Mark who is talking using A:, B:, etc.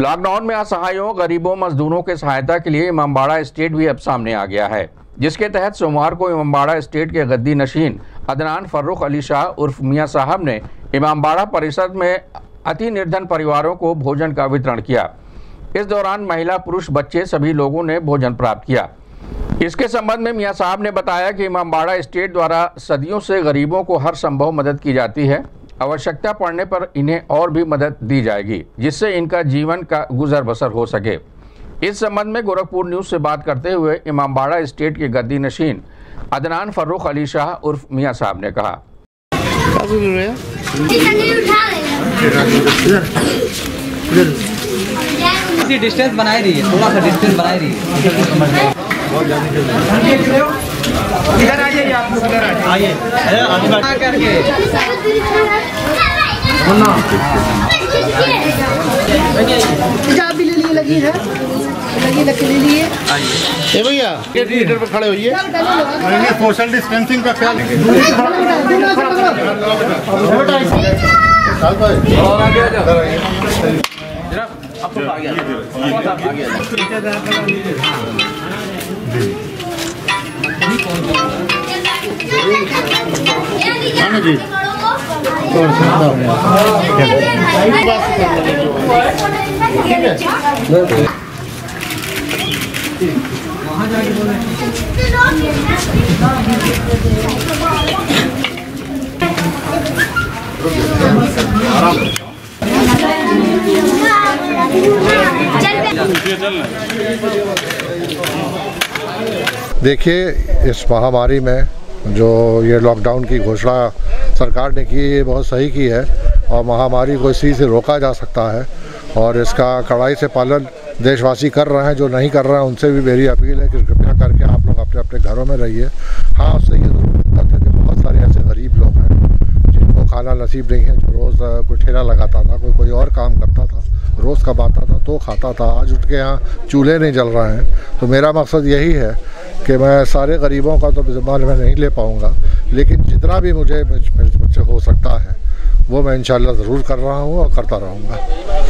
A: Lockdown में असहायों, गरीबों, मजदूरों के सहायता के लिए इमामबाड़ा एस्टेट भी अब सामने आ गया है, जिसके तहत सोमवार को इमामबाड़ा एस्टेट के गद्दी नशीन अदनान फर्रुख अली शाह उर्फ मियां साहब ने इमामबाड़ा परिसर में अति निर्धन परिवारों को भोजन का वितरण किया। इस दौरान महिला, पुरुष, बच्चे सभी लोगों ने भोजन प्राप्त किया। इसके संबंध में मियां साहब ने बताया कि इमामबाड़ा एस्टेट द्वारा सदियों से गरीबों को हर संभव मदद की जाती है। आवश्यकता पड़ने पर इन्हें और भी मदद दी जाएगी, जिससे इनका जीवन का गुजर बसर हो सके। इस संबंध में गोरखपुर न्यूज से बात करते हुए इमामबाड़ा एस्टेट के गद्दी नशीन अदनान फर्रुख अली शाह उर्फ मियां साहब ने कहा,
B: डिस्टेंस बनाए रही है, थोड़ा सा डिस्टेंस बनाए रही है। इधर आ जाइए, आप इधर आइए करके
C: भी ले लिए, लगी है, लगी ले लिए।
D: ए भैया, ये लीटर पर खड़े होइए। सोशल डिस्टेंसिंग का ख्याल जी। देखिए, इस महामारी में जो ये लॉकडाउन की घोषणा सरकार ने की, ये बहुत सही की है और महामारी को इसी से रोका जा सकता है और इसका कड़ाई से पालन देशवासी कर रहे हैं। जो नहीं कर रहे हैं उनसे भी मेरी अपील है कि कृपया करके आप लोग अपने अपने घरों में रहिए। हाँ, उससे ये ज़रूर है कि बहुत सारे ऐसे गरीब लोग हैं जिनको खाना नसीब नहीं है, जो रोज़ कोई ठेला लगाता था, कोई और काम करता था, रोज़ कमाता था तो खाता था, आज उठ के यहाँ चूल्हे नहीं जल रहे हैं। तो मेरा मकसद यही है कि मैं सारे गरीबों का तो ज़िम्मा मैं नहीं ले पाऊँगा, लेकिन जितना भी मुझसे हो सकता है वो मैं इंशाल्लाह ज़रूर कर रहा हूँ और करता रहूँगा।